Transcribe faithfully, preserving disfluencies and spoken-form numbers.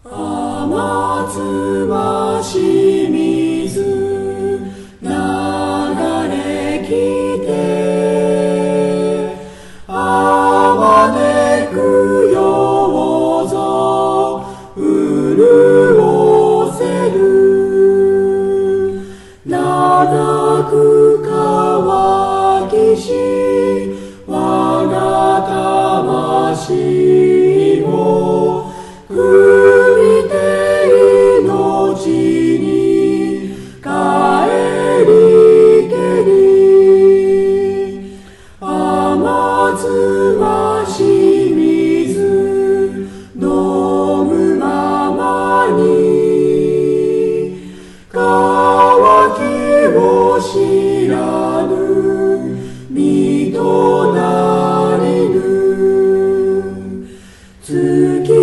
天津し水流れ来てあまねくようぞ潤せる長く乾きし我が魂も悔いて命に帰りけり天津し水飲むままに乾きを知らぬ身となりぬ月